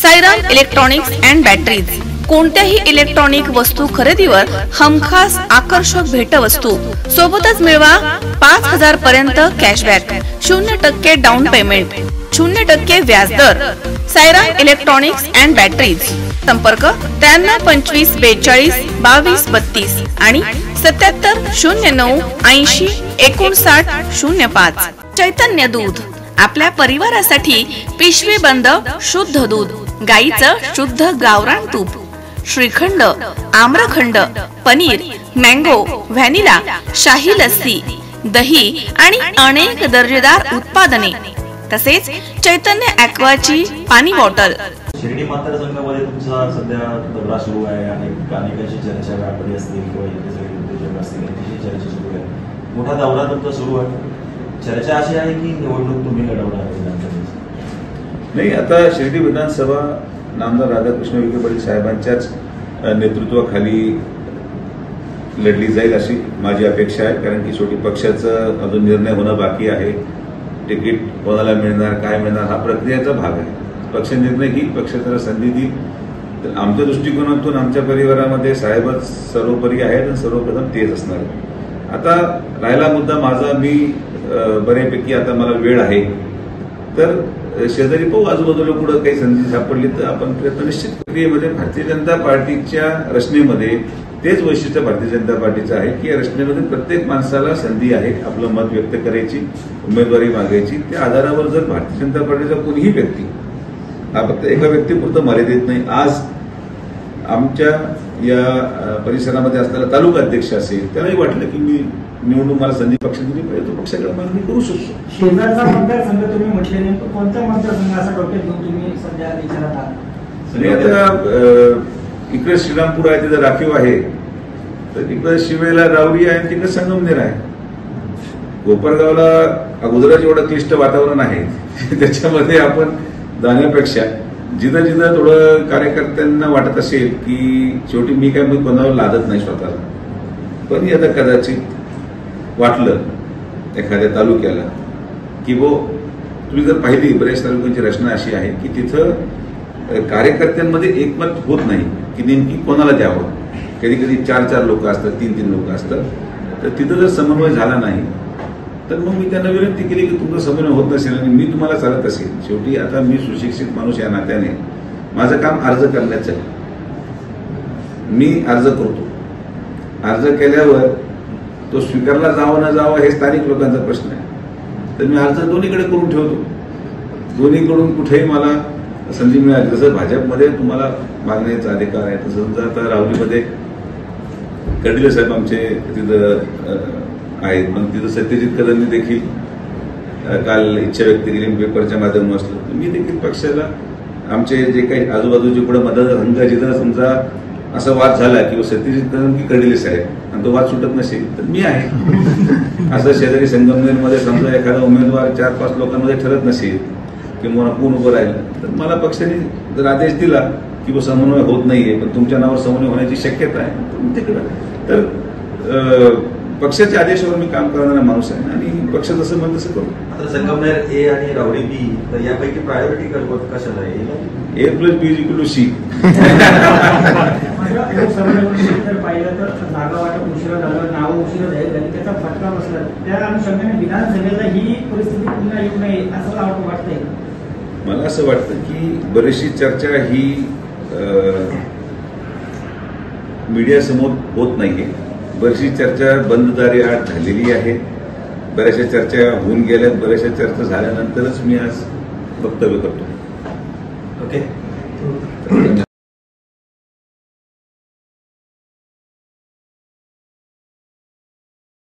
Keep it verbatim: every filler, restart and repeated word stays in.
Sairam electronics and batteries कोणत्याही electronic वस्तू खरेदीवर हमखास आकर्षक भेटवस्तू सोबतच मिळवा पाच हजार पर्यंत कॅशबॅक, शून्य टक्के डाऊन पेमेंट, शून्य टक्के व्याजदर। साईराम इलेक्ट्रॉनिक्स अँड बॅटरीज, संपर्क त्र्याण्णव पंचवीस बेचाळीस बावीस बत्तीस आणि सत्याहत्तर शून्य नऊ ऐंशी एकोणसाठ शून्य पाच। चैतन्य दूध, आपल्या परिवारासाठी पिशवी बंद शुद्ध दूध, गाईचं शुद्ध गावरान तूप, श्रीखंड, आम्रखंड, पनीर, मँगो, व्हॅनिला, शाही लस्सी, दही आणि अनेक दर्जेदार उत्पादने, तसेच चैतन्य ॲक्वाची पाणी बॉटल। शिर्डी मतदारसंघामध्ये तुमचा सध्या दौरा सुरू आहे आणि अनेकांशी चर्चा व्यापारी असतील किंवा इथे सगळे उद्योजक असतील यांच्याशी चर्चा सुरू आहे। मोठा दौरा तुमचा सुरू आहे, चर्चा अशी आहे की निवडणूक तुम्ही लढवणार आहे? नाही, आता शिर्डी विधानसभा नामदार राधाकृष्ण विखे पाटील साहेबांच्याच नेतृत्वाखाली लढली जाईल अशी माझी अपेक्षा आहे। कारण की शेवटी पक्षाचं अजून निर्णय होणं बाकी आहे, तिकीट कोणाला मिळणार काय मिळणार हा प्रक्रियेचा भाग आहे। पक्ष निर्णय घेईल, पक्ष त्याला संधी देईल। तर आमच्या दृष्टिकोनातून आमच्या परिवारामध्ये साहेबच सर्वोपरी आहेत आणि सर्वप्रथम तेच असणार आहे। आता राहिला मुद्दा माझा, मी बऱ्यापैकी आता मला वेळ आहे, तर शेजारी पाहू आजूबाजूला कुठं काही संधी सापडली तर आपण प्रयत्न निश्चित प्रक्रियेमध्ये भारतीय जनता पार्टीच्या रचनेमध्ये तेच वैशिष्ट्य भारतीय जनता पार्टीचं आहे की या रचनेमध्ये प्रत्येक माणसाला संधी आहे आपलं मत व्यक्त करायची, उमेदवारी मागायची। त्या आधारावर जर भारतीय जनता पार्टीचा कोणीही व्यक्ती, हा फक्त एका व्यक्तीपुरतं मर्यादित नाही, आज आमच्या या परिसरामध्ये असलेला तालुका अध्यक्ष असेल त्यालाही वाटलं की मी निवडून मला संधी पक्ष दिली पाहिजे, तो पक्षाकडे मागणी करू शकतो। शेजारचा मतदारसंघ तुम्ही म्हटले नाही, पण कोणता मतदारसंघ असा डोक्यात घेऊन तुम्ही सध्या विचारात आहात? आता इकडे श्रीरामपूर आहे, तिथे राखीव आहे, तर तिकडे शिवेला रावरी आहे आणि तिकडे संगमनेर आहे। कोपरगावला अगोदरच एवढं क्लिष्ट वातावरण आहे, त्याच्यामध्ये आपण जाण्यापेक्षा जिथं जिथं थोडं कार्यकर्त्यांना वाटत असेल की शेवटी मी काय मग कोणावर लादत नाही स्वतःला, पण आता कदाचित वाटलं एखाद्या तालुक्याला की वो तुम्ही जर पाहिली बऱ्याच तालुक्यांची रचना अशी आहे की तिथं कार्यकर्त्यांमध्ये एकमत होत नाही की नेमकी कोणाला द्यावं। कधी कधी चार चार लोक असतात, तीन तीन लोक असतात, तर तिथं जर समन्वय झाला नाही तर मग मी त्यांना विनंती केली की तुमचा समन्वय होत नसेल आणि मी तुम्हाला चालत असेल, शेवटी आता मी सुशिक्षित माणूस या नात्याने माझं काम अर्ज करण्याचं आहे, मी अर्ज करतो। अर्ज केल्यावर तो स्वीकारला जावं न जावं हे स्थानिक लोकांचा प्रश्न आहे, तर मी अर्ज दोन्हीकडे करून ठेवतो, दोन्हीकडून कुठेही मला संधी मिळाली। जसं भाजपमध्ये तुम्हाला मागण्याचा अधिकार आहे, तसं समजा आता राहुरीमध्ये कर्डिले साहेब आमचे तिथं आहेत, पण तिथं सत्यजित कदमनी देखील काल इच्छा व्यक्त केली पेपरच्या माध्यमातून असलं। मी देखील पक्षाला आमचे जे काही आजूबाजूचे पुढे मतदारसंघ जिथं समजा असा वाद झाला किंवा सत्यजित कदम की कर्डिले साहेब आणि तो वाद सुटत नसेल तर मी आहे। असं शेजारी संगमनेरमध्ये समजा एखादा उमेदवार चार पाच लोकांमध्ये ठरत नसेल किंवा कोण उभं राहिलं तर मला पक्षाने जर आदेश दिला की समन्वय होत नाहीये पण तुमच्या नावावर समन्वय होण्याची शक्यता आहे तर तिकडं, तर पक्षाच्या आदेशावर मी काम करणारा माणूस आहे आणि पक्ष जसं म्हणत तसं करू। आता संगमनेर ए आणि रावडी बी, तर यापैकी प्रायोरिटी कशाला आहे? A plus B is equal to C. पाहिलं तर जागा वाटप उशिरा झालं, नाव उशिरा जाहीर झाली, त्याचा फटका बसला, त्या अनुषंगाने विधानसभेला ही परिस्थिती पुन्हा येऊ नये असं वाटतंय? मला असं वाटतं की बरीचशी चर्चा ही मीडियासमोर होत नाहीये, बरीचशी चर्चा बंद दारी झालेली आहे, बऱ्याचशा चर्चा होऊन गेल्या, बऱ्याचशा चर्चा झाल्यानंतरच मी आज वक्तव्य करतो। ओके,